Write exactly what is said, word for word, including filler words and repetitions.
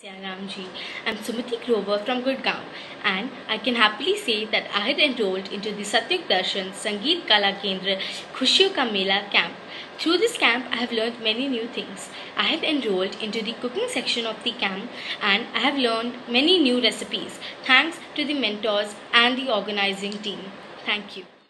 Siaramji. I'm Sumati Grover from Gurgaon, and I can happily say that I had enrolled into the Satyug Darshan Sangeet Kala Kendra Khushiyon Ka Mela camp. Through this camp, I have learned many new things. I have enrolled into the cooking section of the camp, and I have learned many new recipes thanks to the mentors and the organizing team. Thank you.